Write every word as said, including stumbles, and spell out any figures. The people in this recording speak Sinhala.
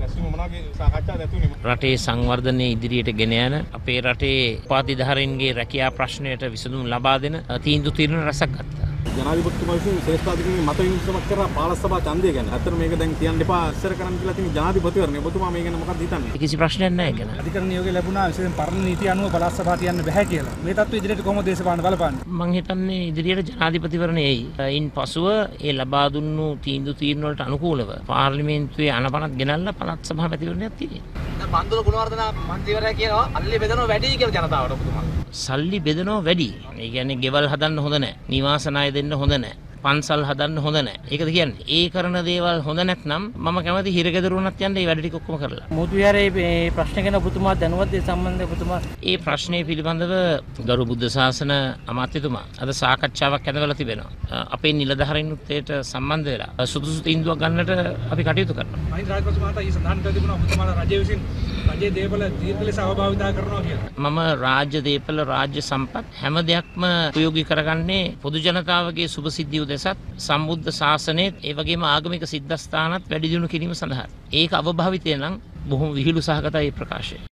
රටේ සංවර්ධනය ඉදිරියට ගෙන යන අපේ රටේ උපාධිධාරීන්ගේ රැකියා ප්‍රශ්නයට විසඳුම් ලබා දෙන තීන්දුව తీරන රසක් ගත්තා. ජනාධිපතිතුමා විසින් ශ්‍රේෂ්ඨාධිකාරිගේ මත විමසීමක් කරලා පාලක සභා ඡන්දය ගැන. ඇත්තට මේක දැන් කියන්න එපා ඉස්සර කරන්න කියලා තියෙන ජනාධිපතිවරණය. ඔබතුමා මේ ගැන මොකක්ද හිතන්නේ? කිසි ප්‍රශ්නයක් නැහැ ගැන. අධිකරණ නියෝගය ලැබුණා විශේෂයෙන් පරණ නීතිය අනුව පළාත් සභා තියන්න බෑ කියලා. මේ තත්ත්වය ඉදිරියට කොහොමද දේශපාලන බලපාන්නේ? මම හිතන්නේ ඉදිරියට ජනාධිපතිවරණය එයි. ඉන් පසුව ඒ ලබා දුන්නු තීන්දුව తీරන වලට අනුකූලව පාර්ලිමේන්තුවේ අනපනත් ගෙනල්ලා පළාත් සභා මැතිවරණයක් තියෙනවා. දැන් බන්දුල ගුණවර්ධන මන්ත්‍රීවරයා කියනවා අල්ලි බෙදනවා වැඩි කියලා ජනතාවට ඔබතුමා. සල්ලි බෙදනවා වැඩි. ඒ කියන්නේ ගෙවල් හදන්න හොඳ නැහැ. නිවාස ණය දෙන්න හොඳ නැහැ. පන්සල් හදන්න හොඳ නැහැ. ඒකද කියන්නේ. ඒ කරන දේවල් හොඳ නැත්නම් මම කැමති හිරගෙදර වුණත් යන්න මේ වැඩ ටික ඔක්කොම කරලා. මුතු විහාරයේ මේ ප්‍රශ්න ගැන ඔබතුමා දැනුවත් ඒ සම්බන්ධව ඔබතුමා ඒ ප්‍රශ්නේ පිළිබඳව ගරු බුද්ධ ශාසන අමාත්‍යතුමා අද සාකච්ඡාවක් ඇඳවලා තිබෙනවා. අපේ නිලධාරීන්ුත් ඒට සම්බන්ධ වෙලා සුදුසු තීන්දුවක් ගන්නට අපි කටයුතු කරනවා. මහින්ද රාජපක්ෂ මහතා ඊ සඳහන් කර තිබුණා ඔබතුමාලා රජය විසින් රජයේ දේපල දීර්ඝ ලෙස අවභාවිතා කරනවා කියලා. මම රාජ්‍ය දේපල රාජ්‍ය සම්පත් හැම දෙයක්ම උපයෝගී කරගන්නේ පොදු ජනතාවගේ සුභ සිද්ධිය උදෙසත් සම්බුද්ධ ශාසනයේත් ඒ වගේම ආගමික සිද්ධාස්ථානත් වැඩි දියුණු කිරීම සඳහා. ඒක අවභාවිතය නම් බොහොම විහිළු සහගතයි ප්‍රකාශය.